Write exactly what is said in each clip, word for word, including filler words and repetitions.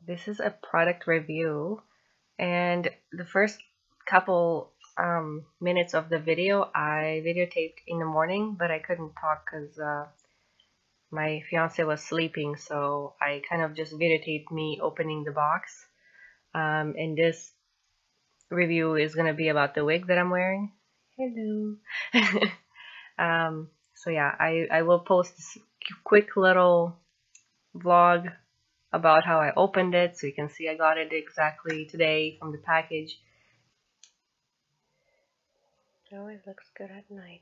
This is a product review, and the first couple um, minutes of the video I videotaped in the morning, but I couldn't talk because uh, my fiance was sleeping, so I kind of just videotaped me opening the box. Um, and this review is going to be about the wig that I'm wearing. Hello. um, so yeah, I, I will post this quick little vlog about how I opened it, so you can see I got it exactly today from the package. It always looks good at night.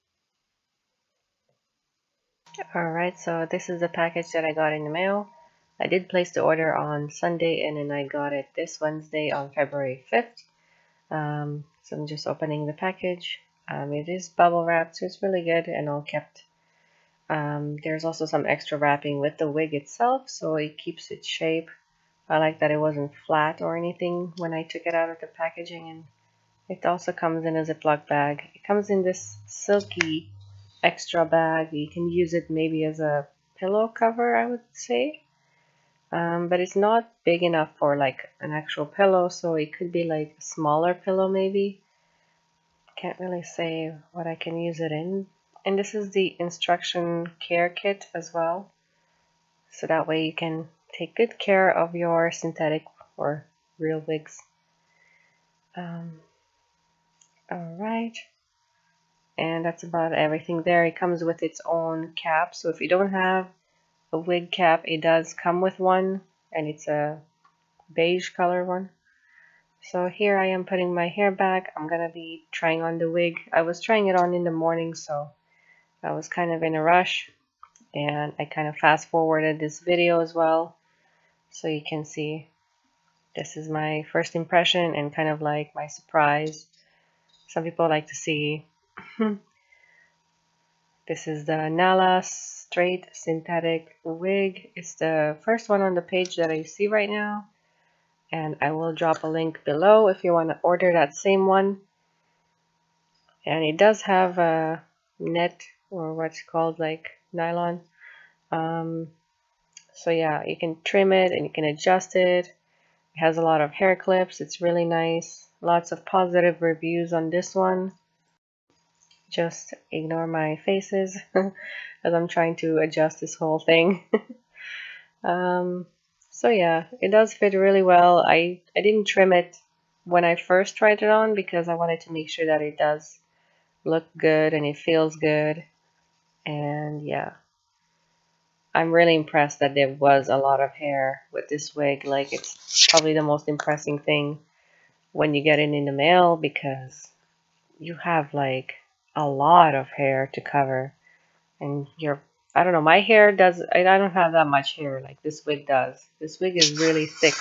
Alright, so this is the package that I got in the mail. I did place the order on Sunday, and then I got it this Wednesday on February fifth. Um, so I'm just opening the package. Um, it is bubble wrapped, so it's really good and all kept. Um, there's also some extra wrapping with the wig itself, so it keeps its shape. I like that it wasn't flat or anything when I took it out of the packaging, and it also comes in a Ziploc bag. It comes in this silky extra bag. You can use it maybe as a pillow cover, I would say. Um, but it's not big enough for like an actual pillow, so it could be like a smaller pillow maybe. Can't really say what I can use it in. And this is the instruction care kit as well. So that way you can take good care of your synthetic or real wigs. Um, Alright. And that's about everything there. It comes with its own cap. So if you don't have a wig cap, it does come with one. And it's a beige color one. So here I am putting my hair back. I'm going to be trying on the wig. I was trying it on in the morning, so I was kind of in a rush. And I kind of fast forwarded this video as well. So you can see this is my first impression and kind of like my surprise. Some people like to see. This is the Nala Straight Synthetic Wig. It's the first one on the page that I see right now. And I will drop a link below if you want to order that same one. And it does have a net, or what's called like nylon. Um, so yeah, you can trim it and you can adjust it. It has a lot of hair clips. It's really nice. Lots of positive reviews on this one. Just ignore my faces as I'm trying to adjust this whole thing. um, so yeah, it does fit really well. I, I didn't trim it when I first tried it on because I wanted to make sure that it does look good and it feels good. And yeah, I'm really impressed that there was a lot of hair with this wig. Like, it's probably the most impressive thing when you get it in the mail because you have like a lot of hair to cover. And you're, I don't know, my hair does, I don't have that much hair like this wig does. This wig is really thick.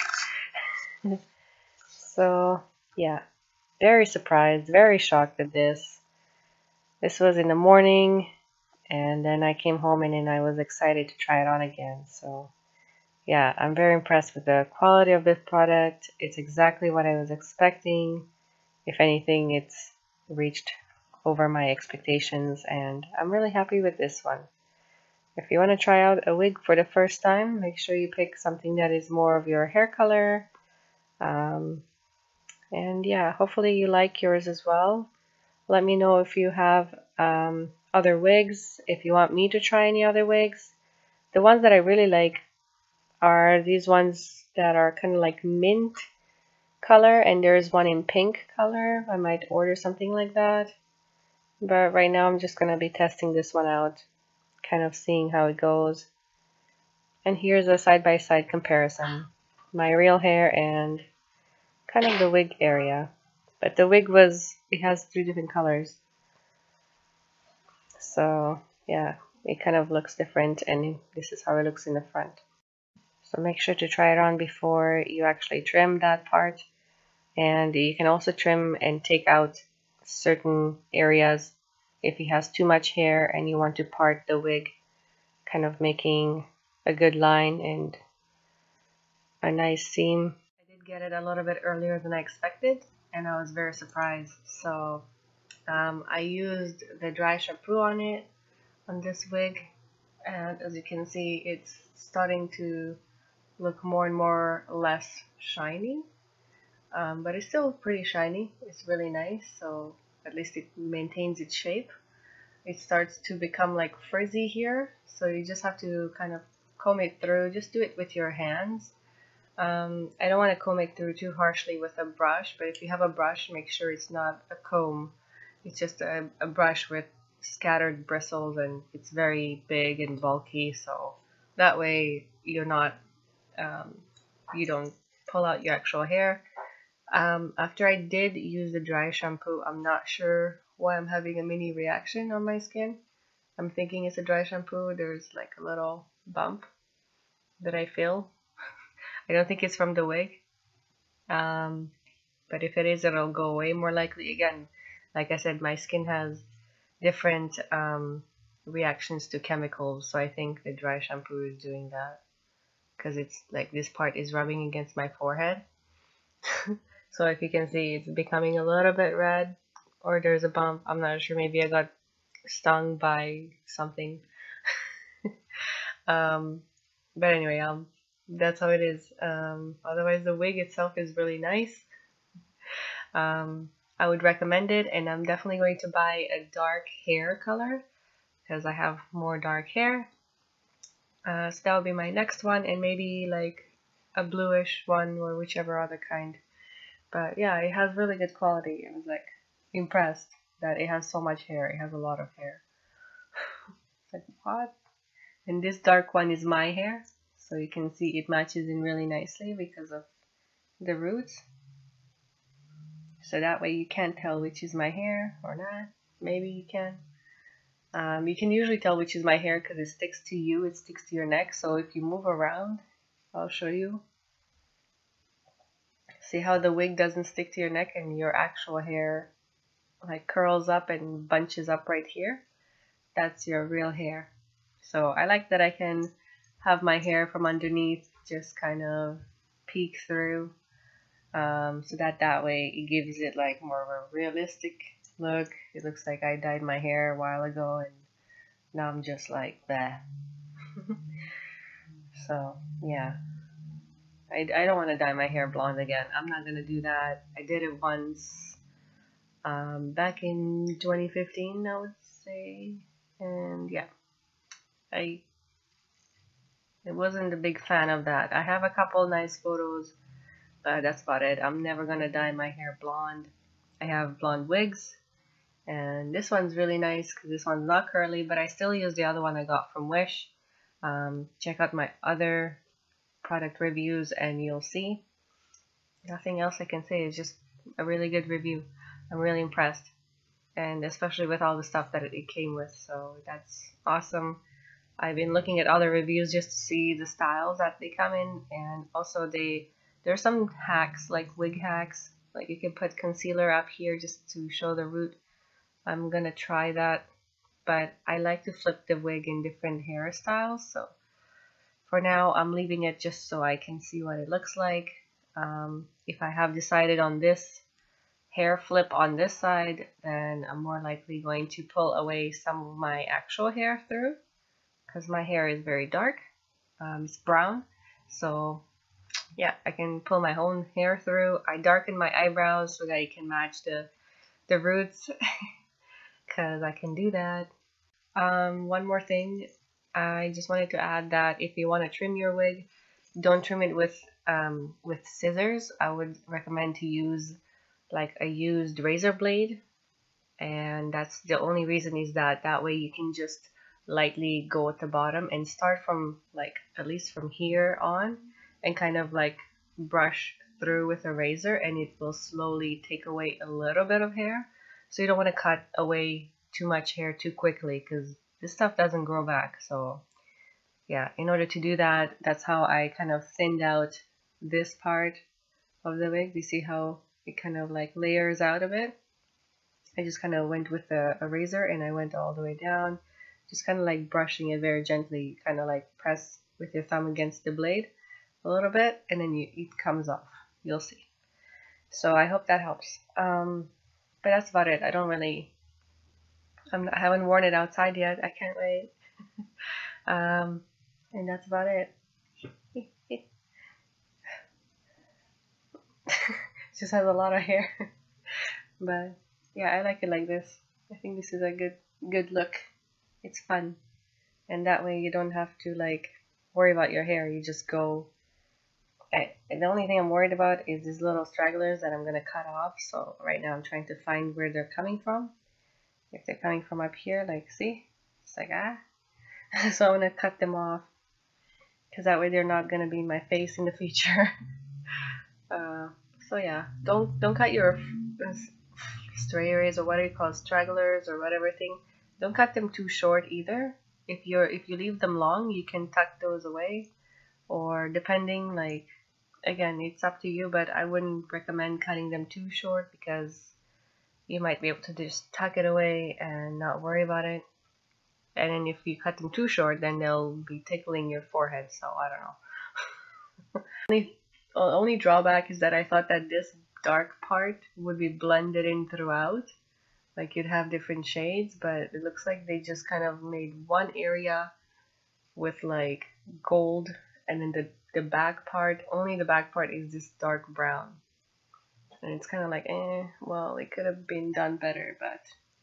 So yeah, very surprised, very shocked at this. This was in the morning, and then I came home and then I was excited to try it on again. So yeah, I'm very impressed with the quality of this product. It's exactly what I was expecting. If anything, it's reached over my expectations, and I'm really happy with this one. If you want to try out a wig for the first time, make sure you pick something that is more of your hair color. Um, and yeah, hopefully you like yours as well. Let me know if you have um, other wigs, if you want me to try any other wigs. The ones that I really like are these ones that are kind of like mint color, and there's one in pink color. I might order something like that. But right now I'm just going to be testing this one out, kind of seeing how it goes. And here's a side-by-side comparison. My real hair and kind of the wig area. But the wig was, it has three different colors. So yeah, it kind of looks different, and this is how it looks in the front. So make sure to try it on before you actually trim that part. And you can also trim and take out certain areas if he has too much hair and you want to part the wig, kind of making a good line and a nice seam. I did get it a little bit earlier than I expected, and I was very surprised. So um, I used the dry shampoo on it, on this wig, and as you can see, it's starting to look more and more less shiny. Um, but it's still pretty shiny. It's really nice, so at least it maintains its shape. It starts to become like frizzy here, so you just have to kind of comb it through. Just do it with your hands. Um, I don't want to comb it through too harshly with a brush, but if you have a brush, make sure it's not a comb. It's just a, a brush with scattered bristles, and it's very big and bulky, so that way you're not, um, you don't pull out your actual hair. Um, after I did use the dry shampoo, I'm not sure why I'm having a mini reaction on my skin. I'm thinking it's a dry shampoo. There's like a little bump that I feel. I don't think it's from the wig. Um, but if it is, it'll go away more likely. Again, like I said, my skin has different um, reactions to chemicals, so I think the dry shampoo is doing that because it's like this part is rubbing against my forehead. So if you can see, it's becoming a little bit red, or there's a bump. I'm not sure. Maybe I got stung by something. um, but anyway, um, that's how it is. Um, otherwise, the wig itself is really nice. Um, I would recommend it, and I'm definitely going to buy a dark hair color because I have more dark hair. Uh, so that would be my next one, and maybe like a bluish one or whichever other kind. But yeah, it has really good quality. I was like impressed that it has so much hair. It has a lot of hair. It's like, what? And this dark one is my hair. So you can see it matches in really nicely because of the roots. So that way you can't tell which is my hair or not. Maybe you can. Um, you can usually tell which is my hair because it sticks to you. It sticks to your neck. So if you move around, I'll show you. See how the wig doesn't stick to your neck and your actual hair like curls up and bunches up right here? That's your real hair. So I like that I can have my hair from underneath just kind of peek through, um, so that that way it gives it like more of a realistic look. It looks like I dyed my hair a while ago and now I'm just like that. So yeah. I, I don't want to dye my hair blonde again. I'm not going to do that. I did it once um, back in twenty fifteen, I would say. And yeah, I, I wasn't a big fan of that. I have a couple nice photos, but that's about it. I'm never going to dye my hair blonde. I have blonde wigs. And this one's really nice because this one's not curly, but I still use the other one I got from Wish. Um, check out my other product reviews and you'll see. Nothing else I can say. It's just a really good review. I'm really impressed, and especially with all the stuff that it came with, so that's awesome. I've been looking at other reviews just to see the styles that they come in, and also they there's some hacks like wig hacks, like you can put concealer up here just to show the root. I'm gonna try that, but I like to flip the wig in different hairstyles, so for now, I'm leaving it just so I can see what it looks like. Um, if I have decided on this hair flip on this side, then I'm more likely going to pull away some of my actual hair through because my hair is very dark. Um, it's brown. So yeah, I can pull my own hair through. I darken my eyebrows so that it can match the, the roots because I can do that. Um, one more thing. I just wanted to add that if you want to trim your wig, don't trim it with um, with scissors. I would recommend to use like a used razor blade, and that's the only reason is that that way you can just lightly go at the bottom and start from like at least from here on and kind of like brush through with a razor, and it will slowly take away a little bit of hair. So you don't want to cut away too much hair too quickly because this stuff doesn't grow back. So yeah, in order to do that, that's how I kind of thinned out this part of the wig. You see how it kind of like layers out a bit? I just kind of went with a, a razor and I went all the way down, just kind of like brushing it very gently, kind of like press with your thumb against the blade a little bit, and then you, it comes off. You'll see. So I hope that helps. Um, but that's about it. I don't really I'm not, I haven't worn it outside yet. I can't wait. um, and that's about it. just has a lot of hair. But yeah, I like it like this. I think this is a good good look. It's fun. And that way you don't have to like worry about your hair. You just go. I, the only thing I'm worried about is these little stragglers that I'm gonna cut off. So right now I'm trying to find where they're coming from. If they're coming from up here, like see, it's like ah. So I'm gonna cut them off because that way they're not gonna be in my face in the future. uh, so yeah, don't don't cut your stray areas or what do you call it, stragglers or whatever thing. Don't cut them too short either. If you're if you leave them long, you can tuck those away, or depending, like again, it's up to you. But I wouldn't recommend cutting them too short because you might be able to just tuck it away and not worry about it. And then if you cut them too short, then they'll be tickling your forehead. So I don't know. only, only drawback is that I thought that this dark part would be blended in throughout. Like you'd have different shades, but it looks like they just kind of made one area with like gold, and then the, the back part, only the back part is this dark brown. And it's kind of like, eh, well, it could have been done better, but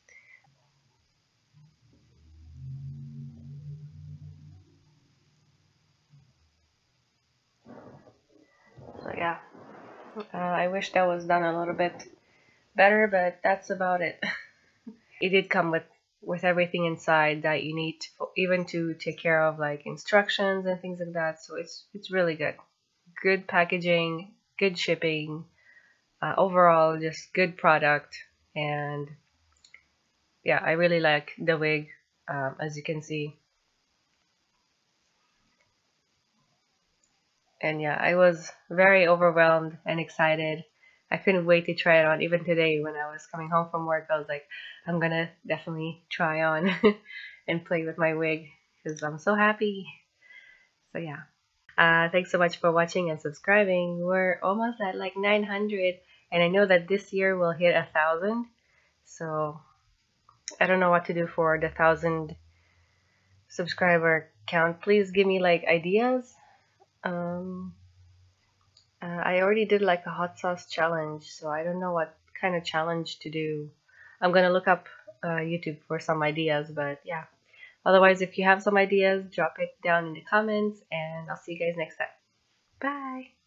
so yeah, uh, I wish that was done a little bit better, but that's about it. It did come with with everything inside that you need to, even to take care of like instructions and things like that. So it's it's really good. Good packaging, good shipping, uh, overall just good product. And yeah, I really like the wig, um, as you can see. And yeah, I was very overwhelmed and excited. I couldn't wait to try it on. Even today when I was coming home from work, I was like, I'm gonna definitely try on and play with my wig because I'm so happy. So yeah. Uh, thanks so much for watching and subscribing. We're almost at like nine hundred, and I know that this year we'll hit a thousand. So I don't know what to do for the thousand subscriber count. Please give me like ideas. Um, uh, I already did like a hot sauce challenge, so I don't know what kind of challenge to do. I'm gonna look up uh, YouTube for some ideas, but yeah. Otherwise, if you have some ideas, drop it down in the comments, and I'll see you guys next time. Bye!